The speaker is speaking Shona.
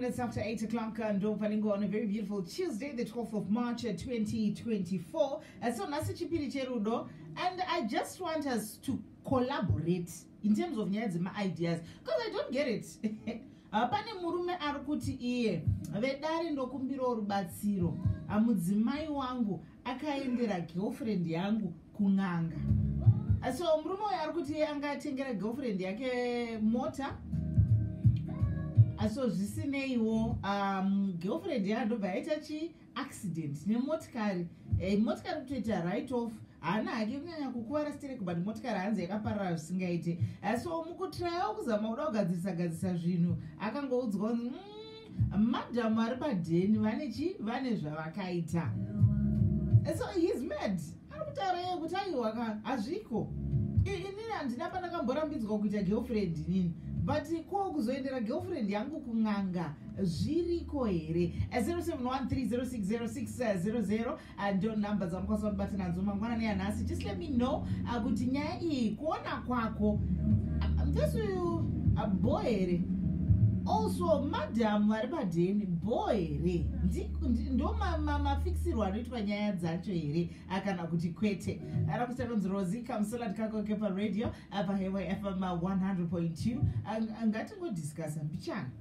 minutes after 8 o'clock, and Palingo on a very beautiful Tuesday, the 12th of March 2024. So, Nasi Chipiri Cherudo, and I just want us to collaborate in terms of my ideas, because I don't get it. Pane murume arikuti iye vedari ndokumbiro rubatsiro mudzimai wangu akaendera girlfriend yangu kun'anga. So murume uyu arikuti iye angatengera girlfriend yake mota. So zvisineiwo girlfriend yandobva yaita chi accident nemotikari motikari kutoita write off haana hake kunyanya kukuvara stereki but motikari hanzi yakaparara zvisingaite. So mukutrayawo kuzama kuda kugadzirisa zvinhu akangoudzwa kunzi madhamu ari padheni vane zvavakaita. So he's mad. Ari kutaura iye kuti aiwa hazviko inini handina pandakamborambidzwa kuita girlfriend inini, but ko kuzoendera girlfriend yangu kun'anga zviriko here. 0713060600 ndo number dzamukwanisa kubata nadzo mangwanani yanhasi. Just let me know kuti nyaya iyi kuona kwako this boy here, also madam vari padheni boy here, ndo mafixirwo anoitwa nyaya dzacho here kana kuti kwete. Ara kusevenza Rosie Kamsola Kakoke pa radio apa Hewa FM 100.2 ngatingodiscussa mbichana.